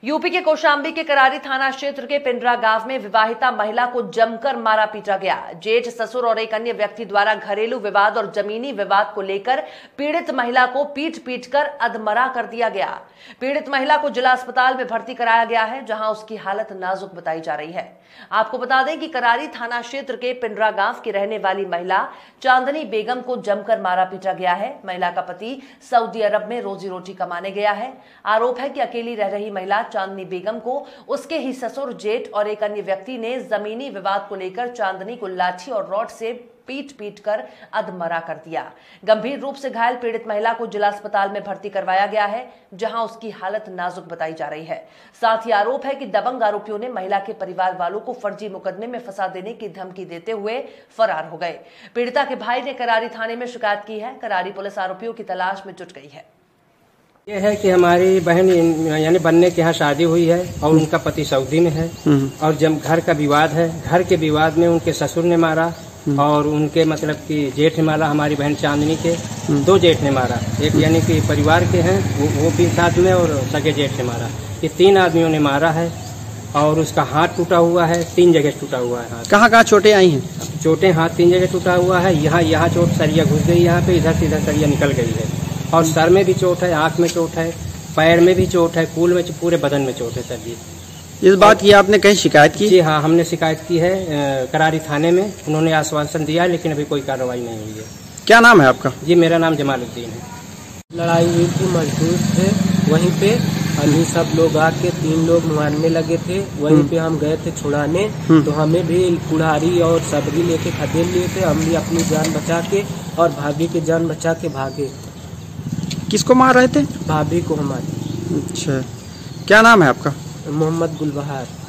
UP के कौशाम्बी के करारी थाना क्षेत्र के पिंडरा गांव में विवाहिता महिला को जमकर मारा पीटा गया। जेठ, ससुर और एक अन्य व्यक्ति द्वारा घरेलू विवाद और जमीनी विवाद को लेकर पीड़ित महिला को पीट कर अधमरा कर दिया गया। पीड़ित महिला को जिला अस्पताल में भर्ती कराया गया है, जहां उसकी हालत नाजुक बताई जा रही है। आपको बता दें कि करारी थाना क्षेत्र के पिंडरा गांव की रहने वाली महिला चांदनी बेगम को जमकर मारा पीटा गया है। महिला का पति सऊदी अरब में रोजी रोटी कमाने गया है। आरोप है कि अकेली रह रही महिला चांदनी बेगम को उसके ही ससुर, जेठ और एक अन्य व्यक्ति ने जमीनी विवाद को लेकर चांदनी को लाठी और रॉड से पीट कर अधमरा कर दिया। गंभीर रूप से घायल पीड़ित महिला को जिला अस्पताल में भर्ती करवाया गया है, जहां उसकी हालत नाजुक बताई जा रही है। साथ ही आरोप है कि दबंग आरोपियों ने महिला के परिवार वालों को फर्जी मुकदमे में फंसा देने की धमकी देते हुए फरार हो गए। पीड़िता के भाई ने करारी थाने में शिकायत की है। करारी पुलिस आरोपियों की तलाश में जुट गई है। ये है कि हमारी बहन यानी बनने के यहाँ शादी हुई है और उनका पति सऊदी में है और जब घर का विवाद है, घर के विवाद में उनके ससुर ने मारा और उनके मतलब कि जेठ ने मारा। हमारी बहन चांदनी के 2 जेठ ने मारा, एक यानी कि परिवार के हैं वो भी साथ में और सगे जेठ ने मारा। ये 3 आदमियों ने मारा है और उसका हाथ टूटा हुआ है, 3 जगह टूटा हुआ है हाथ। कहाँ चोटें आई हैं? चोटें हाथ 3 जगह टूटा हुआ है। यहाँ चोट सरिया घुस गई, यहाँ पे इधर से इधर सरिया निकल गई है और सर में भी चोट है, आंख में चोट है, पैर में भी चोट है, कूल में, पूरे बदन में चोट है सर जी। इस बात की आपने कहीं शिकायत की? जी हाँ, हमने शिकायत की है करारी थाने में। उन्होंने आश्वासन दिया लेकिन अभी कोई कार्रवाई नहीं हुई है। क्या नाम है आपका? जी मेरा नाम जमालुद्दीन है। लड़ाई हुई थी, मजदूर थे वहीं पे, हम ही सब लोग आके 3 लोग मारने लगे थे। वहीं पे हम गए थे छुड़ाने, तो हमें भी कुल्हाड़ी और सबरी लेके खदेड़ लिए थे। हम भी अपनी जान बचा के और भाभी की जान बचा के भागे। किसको मार रहे थे? भाभी को हमारी। अच्छा, क्या नाम है आपका? मोहम्मद गुलबहार।